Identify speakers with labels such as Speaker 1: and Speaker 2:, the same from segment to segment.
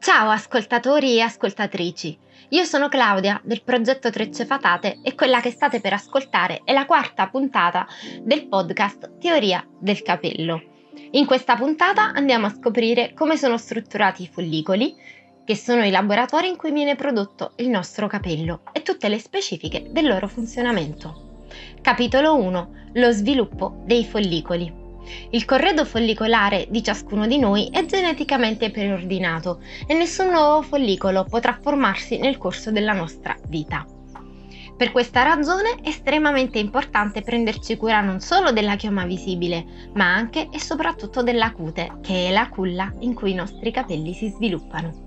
Speaker 1: Ciao ascoltatori e ascoltatrici, io sono Claudia del progetto Trecce Fatate e quella che state per ascoltare è la quarta puntata del podcast Teoria del capello. In questa puntata andiamo a scoprire come sono strutturati i follicoli, che sono i laboratori in cui viene prodotto il nostro capello e tutte le specifiche del loro funzionamento. Capitolo 1. Lo sviluppo dei follicoli. Il corredo follicolare di ciascuno di noi è geneticamente preordinato e nessun nuovo follicolo potrà formarsi nel corso della nostra vita. Per questa ragione è estremamente importante prenderci cura non solo della chioma visibile, ma anche e soprattutto della cute, che è la culla in cui i nostri capelli si sviluppano.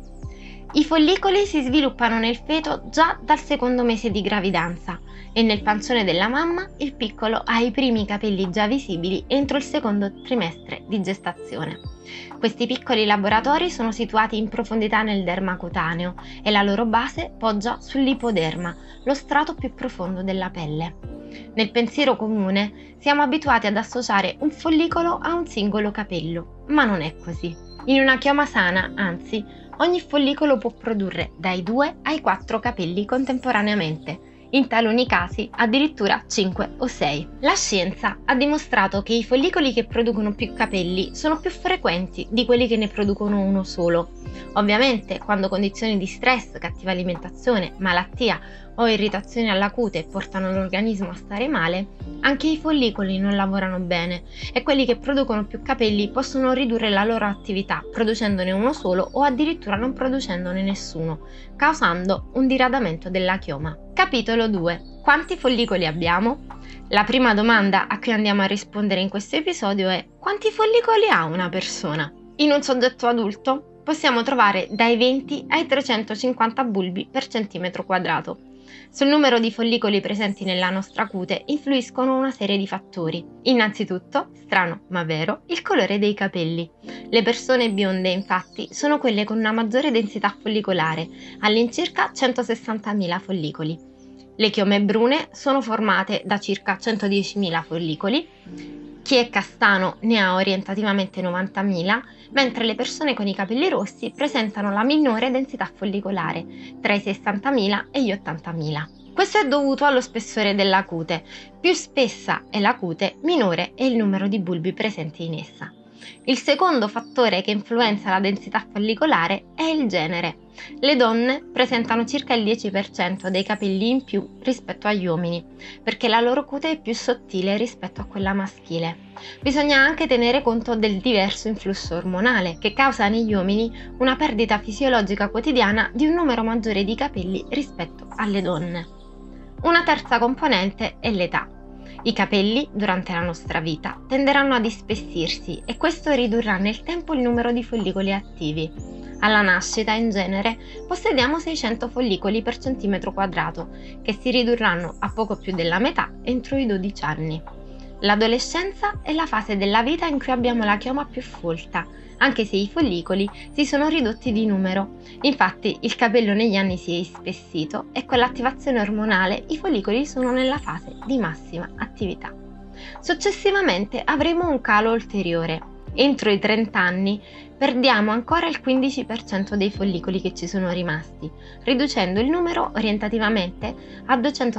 Speaker 1: I follicoli si sviluppano nel feto già dal secondo mese di gravidanza e nel pancione della mamma il piccolo ha i primi capelli già visibili entro il secondo trimestre di gestazione. Questi piccoli laboratori sono situati in profondità nel derma cutaneo e la loro base poggia sull'ipoderma, lo strato più profondo della pelle. Nel pensiero comune siamo abituati ad associare un follicolo a un singolo capello, ma non è così. In una chioma sana, anzi, ogni follicolo può produrre dai 2 ai 4 capelli contemporaneamente, in taluni casi addirittura 5 o 6. La scienza ha dimostrato che i follicoli che producono più capelli sono più frequenti di quelli che ne producono uno solo. Ovviamente, quando condizioni di stress, cattiva alimentazione, malattia o irritazioni alla cute portano l'organismo a stare male, anche i follicoli non lavorano bene e quelli che producono più capelli possono ridurre la loro attività producendone uno solo o addirittura non producendone nessuno, causando un diradamento della chioma. Capitolo 2. Quanti follicoli abbiamo? La prima domanda a cui andiamo a rispondere in questo episodio è: quanti follicoli ha una persona? In un soggetto adulto possiamo trovare dai 20 ai 350 bulbi per centimetro quadrato. Sul numero di follicoli presenti nella nostra cute influiscono una serie di fattori. Innanzitutto, strano ma vero, il colore dei capelli. Le persone bionde, infatti, sono quelle con una maggiore densità follicolare, all'incirca 160.000 follicoli. Le chiome brune sono formate da circa 110.000 follicoli, chi è castano ne ha orientativamente 90.000, mentre le persone con i capelli rossi presentano la minore densità follicolare, tra i 60.000 e gli 80.000. Questo è dovuto allo spessore della cute. Più spessa è la cute, minore è il numero di bulbi presenti in essa. Il secondo fattore che influenza la densità follicolare è il genere. Le donne presentano circa il 10% dei capelli in più rispetto agli uomini, perché la loro cute è più sottile rispetto a quella maschile. Bisogna anche tenere conto del diverso influsso ormonale, che causa negli uomini una perdita fisiologica quotidiana di un numero maggiore di capelli rispetto alle donne. Una terza componente è l'età. I capelli, durante la nostra vita, tenderanno ad ispessirsi e questo ridurrà nel tempo il numero di follicoli attivi. Alla nascita, in genere, possediamo 600 follicoli per centimetro quadrato, che si ridurranno a poco più della metà entro i 12 anni. L'adolescenza è la fase della vita in cui abbiamo la chioma più folta, anche se i follicoli si sono ridotti di numero. Infatti, il capello negli anni si è ispessito e con l'attivazione ormonale i follicoli sono nella fase di massima attività. Successivamente avremo un calo ulteriore. Entro i 30 anni perdiamo ancora il 15% dei follicoli che ci sono rimasti, riducendo il numero orientativamente a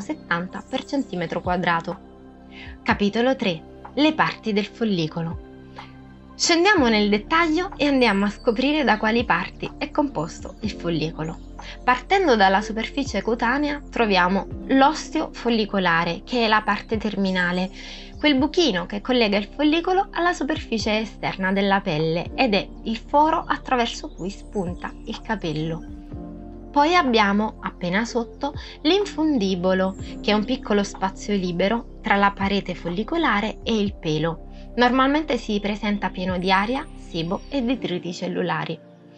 Speaker 1: 270 per centimetro quadrato. Capitolo 3. Le parti del follicolo. Scendiamo nel dettaglio e andiamo a scoprire da quali parti è composto il follicolo. Partendo dalla superficie cutanea troviamo l'osteo follicolare, che è la parte terminale, quel buchino che collega il follicolo alla superficie esterna della pelle ed è il foro attraverso cui spunta il capello. Poi abbiamo, appena sotto, l'infundibolo, che è un piccolo spazio libero tra la parete follicolare e il pelo. Normalmente si presenta pieno di aria, sebo e detriti cellulari.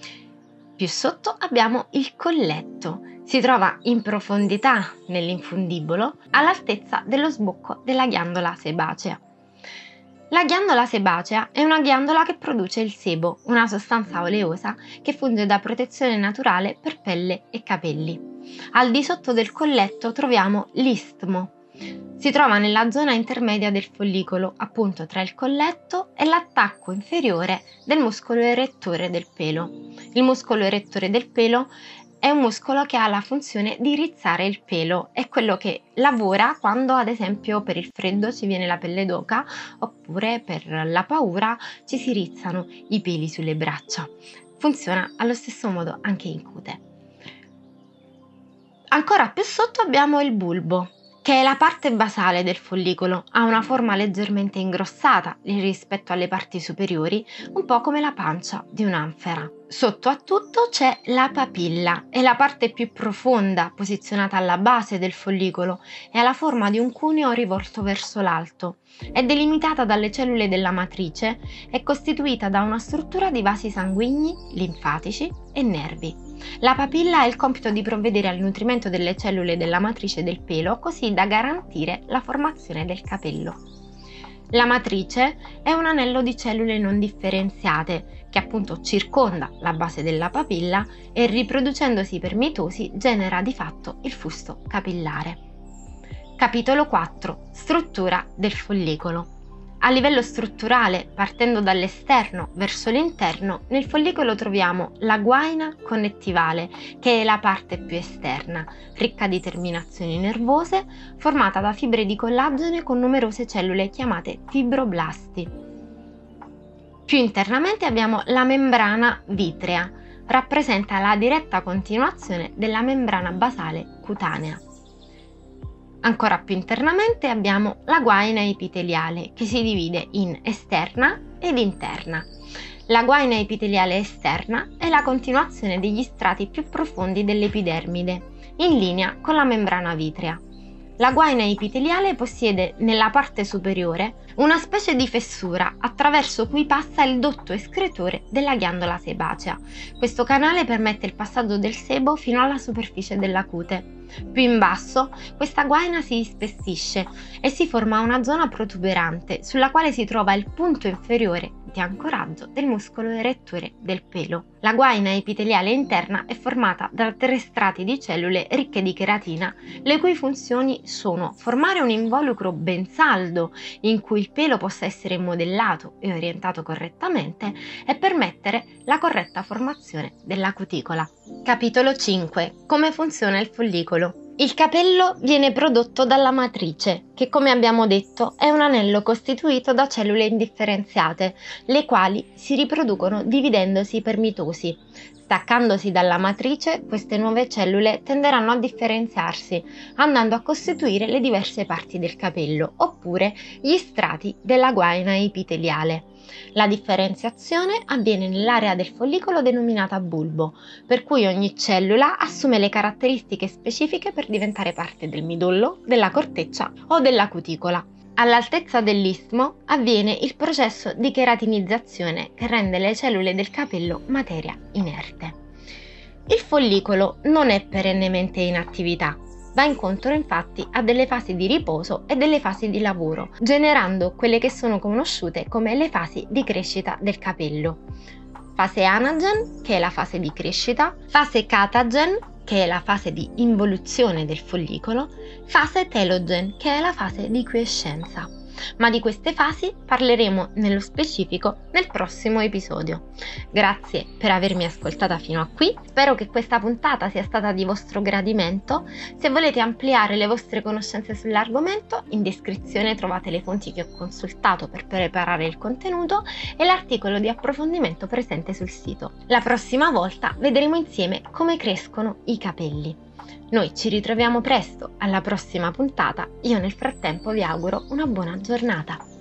Speaker 1: Più sotto abbiamo il colletto. Si trova in profondità nell'infundibolo, all'altezza dello sbocco della ghiandola sebacea. La ghiandola sebacea è una ghiandola che produce il sebo, una sostanza oleosa che funge da protezione naturale per pelle e capelli. Al di sotto del colletto troviamo l'istmo. Si trova nella zona intermedia del follicolo, appunto tra il colletto e l'attacco inferiore del muscolo erettore del pelo. Il muscolo erettore del pelo è un muscolo che ha la funzione di rizzare il pelo, è quello che lavora quando ad esempio per il freddo ci viene la pelle d'oca oppure per la paura ci si rizzano i peli sulle braccia. Funziona allo stesso modo anche in cute. Ancora più sotto abbiamo il bulbo, che è la parte basale del follicolo, ha una forma leggermente ingrossata rispetto alle parti superiori, un po' come la pancia di un'anfera. Sotto a tutto c'è la papilla, è la parte più profonda, posizionata alla base del follicolo e ha la forma di un cuneo rivolto verso l'alto. È delimitata dalle cellule della matrice, è costituita da una struttura di vasi sanguigni, linfatici e nervi. La papilla ha il compito di provvedere al nutrimento delle cellule della matrice del pelo, così da garantire la formazione del capello. La matrice è un anello di cellule non differenziate che appunto circonda la base della papilla e riproducendosi per mitosi genera di fatto il fusto capillare. Capitolo 4. Struttura del follicolo. A livello strutturale, partendo dall'esterno verso l'interno, nel follicolo troviamo la guaina connettivale, che è la parte più esterna, ricca di terminazioni nervose, formata da fibre di collagene con numerose cellule chiamate fibroblasti. Più internamente abbiamo la membrana vitrea, rappresenta la diretta continuazione della membrana basale cutanea. Ancora più internamente abbiamo la guaina epiteliale, che si divide in esterna ed interna. La guaina epiteliale esterna è la continuazione degli strati più profondi dell'epidermide, in linea con la membrana vitrea. La guaina epiteliale possiede nella parte superiore una specie di fessura attraverso cui passa il dotto escretore della ghiandola sebacea. Questo canale permette il passaggio del sebo fino alla superficie della cute. Più in basso, questa guaina si ispessisce e si forma una zona protuberante sulla quale si trova il punto inferiore di ancoraggio del muscolo erettore del pelo. La guaina epiteliale interna è formata da 3 strati di cellule ricche di cheratina, le cui funzioni sono formare un involucro ben saldo in cui il pelo possa essere modellato e orientato correttamente e permettere la corretta formazione della cuticola. Capitolo 5. Come funziona il follicolo? Il capello viene prodotto dalla matrice, che come abbiamo detto è un anello costituito da cellule indifferenziate, le quali si riproducono dividendosi per mitosi. Staccandosi dalla matrice, queste nuove cellule tenderanno a differenziarsi, andando a costituire le diverse parti del capello, oppure gli strati della guaina epiteliale. La differenziazione avviene nell'area del follicolo denominata bulbo, per cui ogni cellula assume le caratteristiche specifiche per diventare parte del midollo, della corteccia o della cuticola. All'altezza dell'istmo avviene il processo di cheratinizzazione che rende le cellule del capello materia inerte. Il follicolo non è perennemente in attività. Va incontro infatti a delle fasi di riposo e delle fasi di lavoro, generando quelle che sono conosciute come le fasi di crescita del capello. Fase anagen, che è la fase di crescita, fase catagen, che è la fase di involuzione del follicolo, fase telogen, che è la fase di quiescenza. Ma di queste fasi parleremo nello specifico nel prossimo episodio. Grazie per avermi ascoltata fino a qui, spero che questa puntata sia stata di vostro gradimento. Se volete ampliare le vostre conoscenze sull'argomento, in descrizione trovate le fonti che ho consultato per preparare il contenuto e l'articolo di approfondimento presente sul sito. La prossima volta vedremo insieme come crescono i capelli. Noi ci ritroviamo presto alla prossima puntata, io nel frattempo vi auguro una buona giornata.